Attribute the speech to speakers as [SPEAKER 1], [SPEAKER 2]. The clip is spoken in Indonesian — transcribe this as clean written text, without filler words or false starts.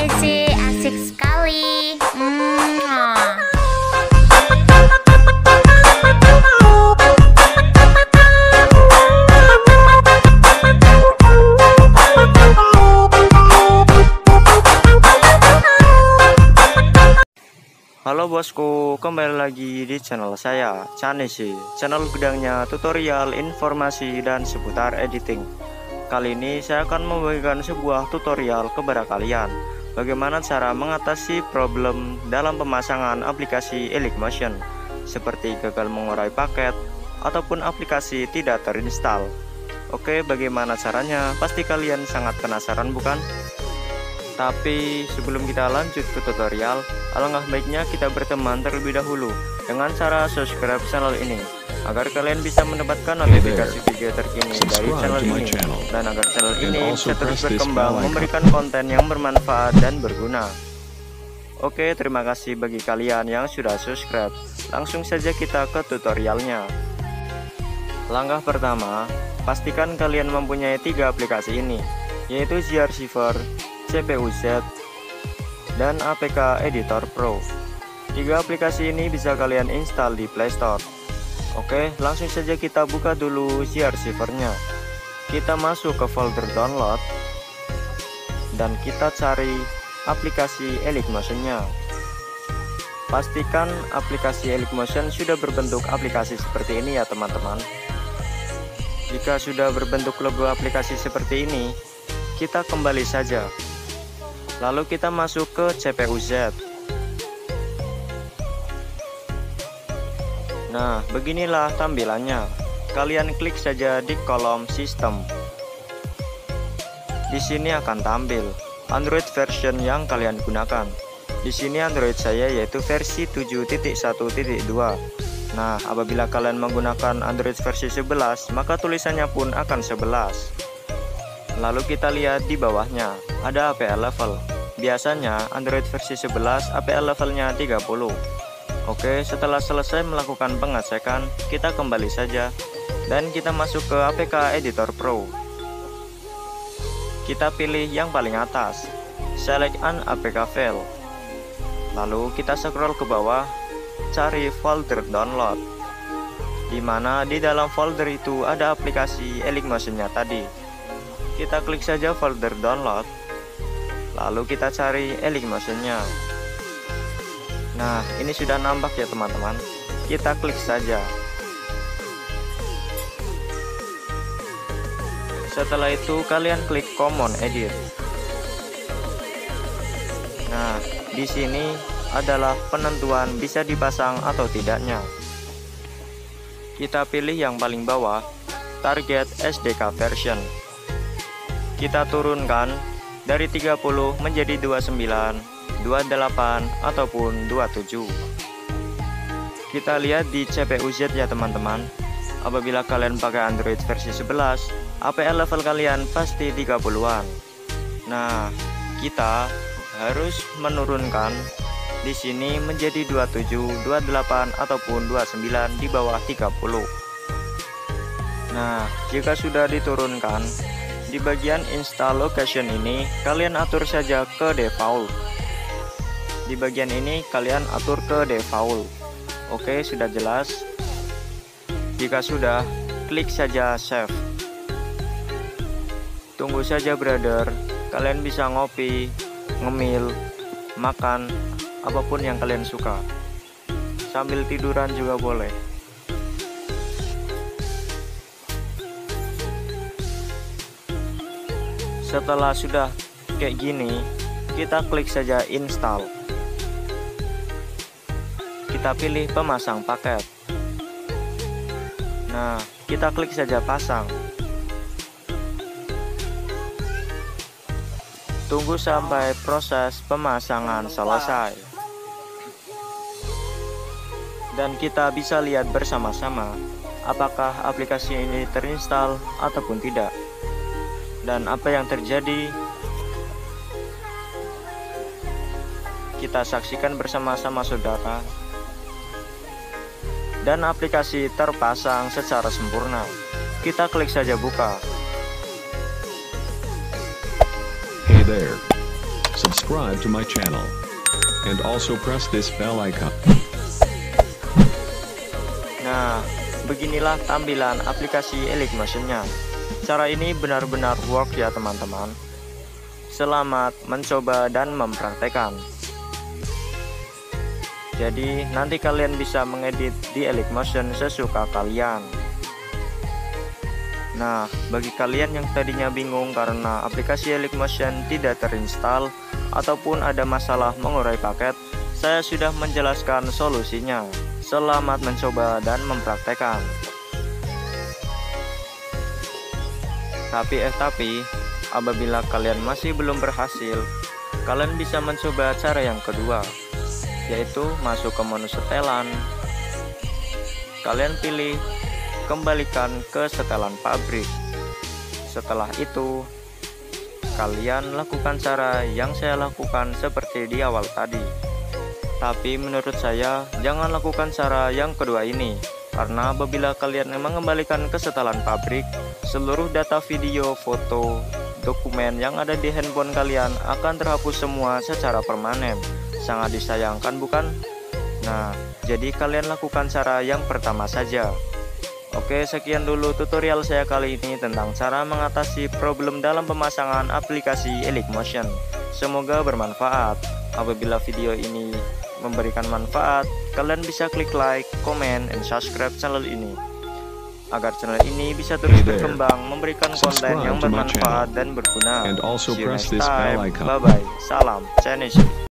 [SPEAKER 1] sih, asik sekali.
[SPEAKER 2] Halo bosku, kembali lagi di channel saya, Chanisi, channel gudangnya tutorial, informasi, dan seputar editing. Kali ini saya akan membagikan sebuah tutorial kepada kalian, bagaimana cara mengatasi problem dalam pemasangan aplikasi Elikemotion, seperti gagal mengurai paket, ataupun aplikasi tidak terinstall. Oke, bagaimana caranya? Pasti kalian sangat penasaran bukan? Tapi sebelum kita lanjut ke tutorial, alangkah baiknya kita berteman terlebih dahulu dengan cara subscribe channel ini, agar kalian bisa mendapatkan notifikasi video terkini dari channel ini, dan agar channel ini bisa terus berkembang memberikan konten yang bermanfaat dan berguna. Oke, terima kasih bagi kalian yang sudah subscribe. Langsung saja kita ke tutorialnya. Langkah pertama, pastikan kalian mempunyai 3 aplikasi ini, yaitu ZReceiver, CPU-Z, dan APK Editor Pro. 3 aplikasi ini bisa kalian install di Play Store. Oke, langsung saja kita buka dulu ZReceiver-nya. Kita masuk ke folder download dan kita cari aplikasi Elikemotion-nya. Pastikan aplikasi Elikemotion sudah berbentuk aplikasi seperti ini ya teman-teman. Jika sudah berbentuk logo aplikasi seperti ini, kita kembali saja. Lalu kita masuk ke CPU-Z. Nah, beginilah tampilannya. Kalian klik saja di kolom sistem. Di sini akan tampil Android version yang kalian gunakan. Di sini Android saya yaitu versi 7.1.2. Nah, apabila kalian menggunakan Android versi 11, maka tulisannya pun akan 11. Lalu kita lihat di bawahnya ada APL level. Biasanya Android versi 11 APL levelnya 30. Oke, setelah selesai melakukan pengecekan, kita kembali saja dan kita masuk ke APK Editor Pro. Kita pilih yang paling atas, select an APK file. Lalu kita scroll ke bawah, cari folder download, di mana di dalam folder itu ada aplikasi Elikemotion-nya tadi. Kita klik saja folder download, lalu kita cari Elikemotion-nya. Nah, ini sudah nampak ya teman-teman. Kita klik saja. Setelah itu kalian klik Common Edit. Nah, di sini adalah penentuan bisa dipasang atau tidaknya. Kita pilih yang paling bawah, Target SDK Version. Kita turunkan dari 30 menjadi 29, 28, ataupun 27. Kita lihat di CPU-Z ya teman-teman. Apabila kalian pakai Android versi 11, APL level kalian pasti 30-an. Nah, kita harus menurunkan di sini menjadi 27, 28, ataupun 29 di bawah 30. Nah, jika sudah diturunkan, di bagian install location ini kalian atur saja ke default. Di bagian ini kalian atur ke default. Oke, sudah jelas. Jika sudah, klik saja save. Tunggu saja brother. Kalian bisa ngopi, ngemil, makan, apapun yang kalian suka. Sambil tiduran juga boleh. Setelah sudah kayak gini, kita klik saja install. Kita pilih pemasang paket. Nah, kita klik saja pasang. Tunggu sampai proses pemasangan selesai. Dan kita bisa lihat bersama-sama apakah aplikasi ini terinstall ataupun tidak. Dan apa yang terjadi, kita saksikan bersama-sama saudara. Dan aplikasi terpasang secara sempurna. Kita klik saja buka.
[SPEAKER 3] Hey there. subscribe to my channel. And also press this bell icon.
[SPEAKER 2] Nah, beginilah tampilan aplikasi Elykmotion-nya. Cara ini benar-benar work ya teman-teman. Selamat mencoba dan mempraktekkan. Jadi nanti kalian bisa mengedit di Elykmotion sesuka kalian. Nah, bagi kalian yang tadinya bingung karena aplikasi Elykmotion tidak terinstall ataupun ada masalah mengurai paket, saya sudah menjelaskan solusinya. Selamat mencoba dan mempraktekkan. Tapi apabila kalian masih belum berhasil, kalian bisa mencoba cara yang kedua, yaitu masuk ke menu setelan. Kalian pilih kembalikan ke setelan pabrik. Setelah itu, kalian lakukan cara yang saya lakukan seperti di awal tadi. Tapi menurut saya, jangan lakukan cara yang kedua ini, karena apabila kalian mengembalikan ke setelan pabrik, seluruh data video, foto, dokumen yang ada di handphone kalian akan terhapus semua secara permanen. Sangat disayangkan bukan? Nah, jadi kalian lakukan cara yang pertama saja. Oke, sekian dulu tutorial saya kali ini tentang cara mengatasi problem dalam pemasangan aplikasi Elykmotion. Semoga bermanfaat. Apabila video ini memberikan manfaat, kalian bisa klik like, comment, and subscribe channel ini agar channel ini bisa terus berkembang, memberikan konten yang bermanfaat dan berguna. See you next time. Bye bye. Salam Chinese.